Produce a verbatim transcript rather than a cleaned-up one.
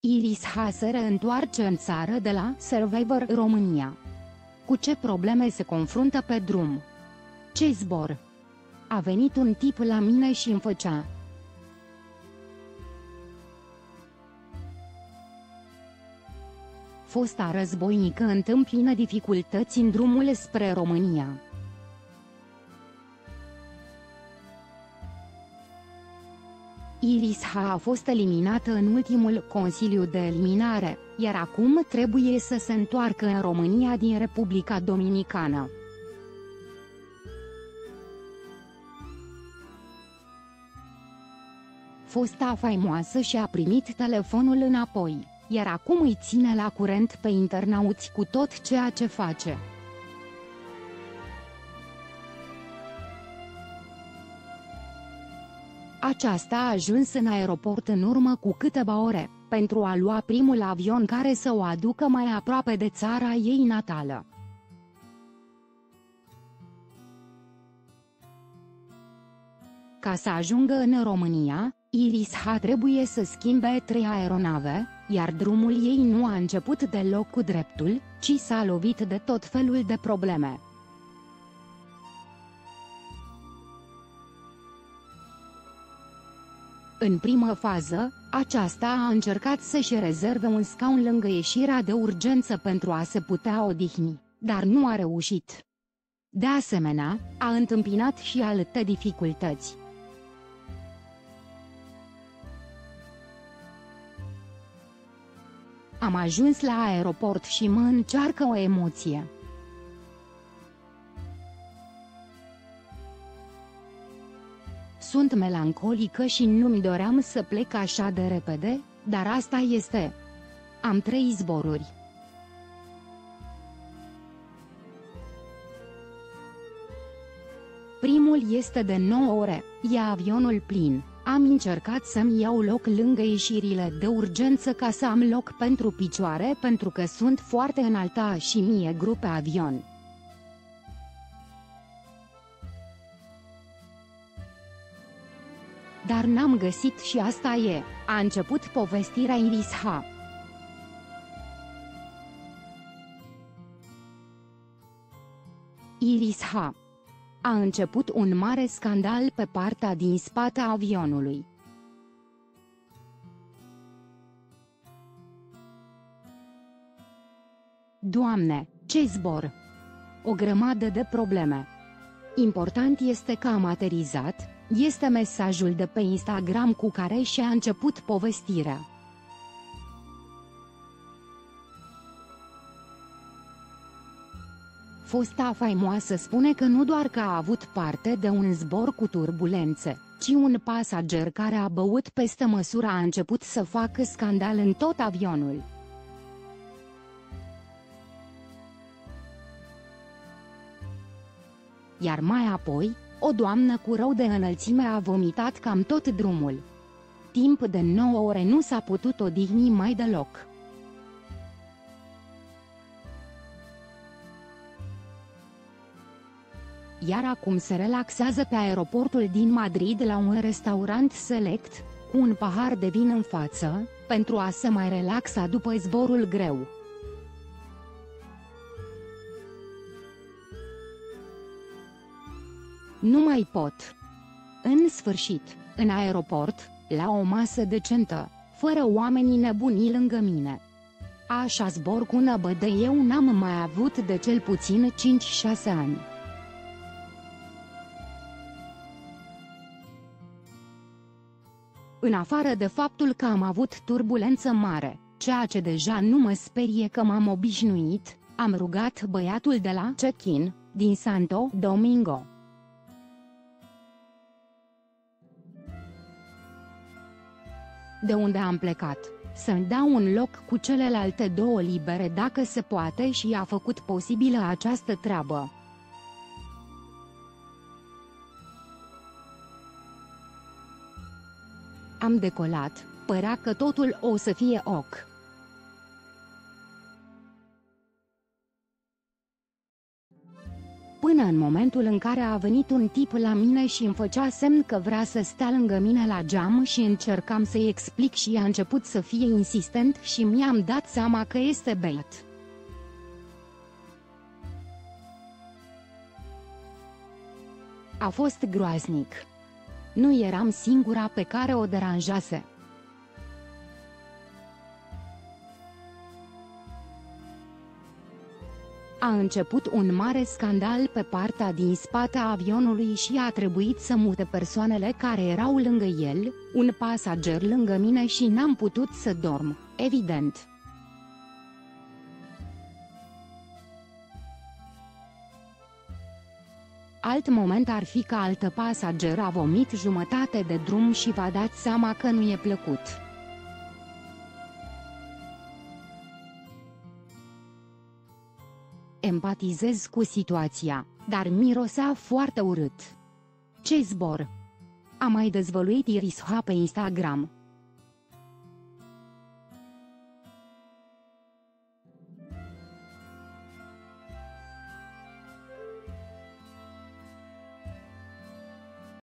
Iris H se reîntoarce în țară de la Survivor România. Cu ce probleme se confruntă pe drum? Ce zbor? A venit un tip la mine și îmi făcea. Fosta războinică întâmpină dificultăți în drumul spre România. Iris H a fost eliminată în ultimul Consiliu de Eliminare, iar acum trebuie să se întoarcă în România din Republica Dominicană. Fosta faimoasă și-a primit telefonul înapoi, iar acum îi ține la curent pe internauți cu tot ceea ce face. Aceasta a ajuns în aeroport în urmă cu câteva ore, pentru a lua primul avion care să o aducă mai aproape de țara ei natală. Ca să ajungă în România, Iris H trebuie să schimbe trei aeronave, iar drumul ei nu a început deloc cu dreptul, ci s-a lovit de tot felul de probleme. În primă fază, aceasta a încercat să-și rezerve un scaun lângă ieșirea de urgență pentru a se putea odihni, dar nu a reușit. De asemenea, a întâmpinat și alte dificultăți. Am ajuns la aeroport și mă încearcă o emoție. Sunt melancolică și nu-mi doream să plec așa de repede, dar asta este. Am trei zboruri. Primul este de nouă ore, e avionul plin. Am încercat să-mi iau loc lângă ieșirile de urgență ca să am loc pentru picioare pentru că sunt foarte înaltă și mi-e greu pe avion. Dar n-am găsit și asta e, a început povestirea Iris H. Iris H. A început un mare scandal pe partea din spate a avionului. Doamne, ce zbor! O grămadă de probleme. Important este că am aterizat, este mesajul de pe Instagram cu care și-a început povestirea. Fosta faimoasă spune că nu doar că a avut parte de un zbor cu turbulențe, ci un pasager care a băut peste măsură a început să facă scandal în tot avionul. Iar mai apoi, o doamnă cu rău de înălțime a vomitat cam tot drumul. Timp de nouă ore nu s-a putut odihni mai deloc. Iar acum se relaxează pe aeroportul din Madrid la un restaurant select, cu un pahar de vin în față, pentru a se mai relaxa după zborul greu. Nu mai pot. În sfârșit, în aeroport, la o masă decentă, fără oamenii nebuni lângă mine. Așa zbor cu năbă de eu n-am mai avut de cel puțin cinci șase ani. În afară de faptul că am avut turbulență mare, ceea ce deja nu mă sperie că m-am obișnuit, am rugat băiatul de la check-in, din Santo Domingo, de unde am plecat, să-mi dau un loc cu celelalte două libere dacă se poate și a făcut posibilă această treabă. Am decolat, părea că totul o să fie ok. Până în momentul în care a venit un tip la mine și îmi făcea semn că vrea să stea lângă mine la geam și încercam să-i explic și a început să fie insistent și mi-am dat seama că este beat. A fost groaznic. Nu eram singura pe care o deranjase. A început un mare scandal pe partea din spate a avionului și a trebuit să mute persoanele care erau lângă el, un pasager lângă mine și n-am putut să dorm, evident. Alt moment ar fi că altă pasager a vomit jumătate de drum și v-a dat seama că nu e plăcut. Empatizez cu situația, dar mirosea foarte urât. Ce zbor! A mai dezvăluit Iris H pe Instagram.